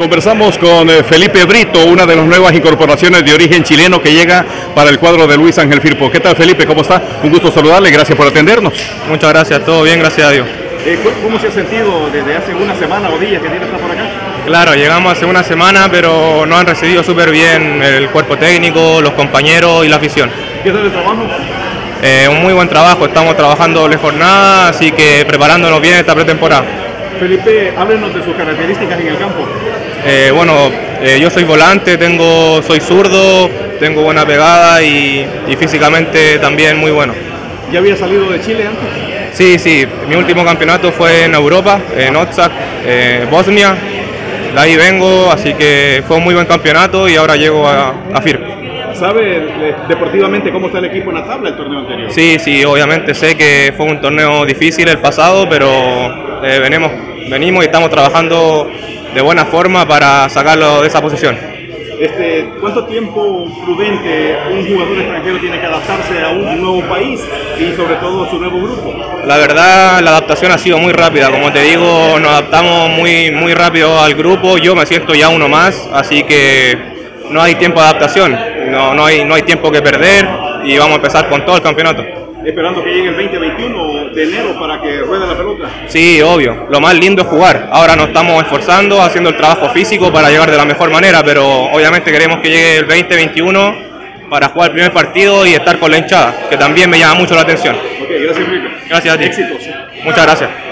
Conversamos con Felipe Brito, una de las nuevas incorporaciones de origen chileno que llega para el cuadro de Luis Ángel Firpo. ¿Qué tal, Felipe? ¿Cómo está? Un gusto saludarle, gracias por atendernos. Muchas gracias, todo bien, gracias a Dios. ¿Cómo se ha sentido desde hace una semana o días que tiene estar por acá? Claro, llegamos hace una semana, pero nos han recibido súper bien el cuerpo técnico, los compañeros y la afición. ¿Qué tal el trabajo? Un muy buen trabajo, estamos trabajando doble jornada, así que preparándonos bien esta pretemporada. Felipe, háblenos de sus características en el campo. Yo soy volante, soy zurdo, tengo buena pegada y físicamente también muy bueno. ¿Ya había salido de Chile antes? Sí, mi último campeonato fue en Europa, en Otzak, Bosnia, de ahí vengo, así que fue un muy buen campeonato y ahora llego a Firpo. ¿Sabe deportivamente cómo está el equipo en la tabla del torneo anterior? Sí, obviamente sé que fue un torneo difícil el pasado, pero venimos y estamos trabajando de buena forma para sacarlo de esa posición. ¿Cuánto tiempo prudente un jugador extranjero tiene que adaptarse a un nuevo país y sobre todo a su nuevo grupo? La verdad, la adaptación ha sido muy rápida. Como te digo, nos adaptamos muy rápido al grupo. Yo me siento ya uno más, así que no hay tiempo de adaptación. No hay tiempo que perder y vamos a empezar con todo el campeonato. Esperando que llegue el 20-21 de enero para que ruede la pelota. Sí, obvio. Lo más lindo es jugar. Ahora nos estamos esforzando, haciendo el trabajo físico para llegar de la mejor manera, pero obviamente queremos que llegue el 20-21 para jugar el primer partido y estar con la hinchada, que también me llama mucho la atención. Ok, gracias, Felipe. Gracias a ti. Éxitos. Muchas gracias.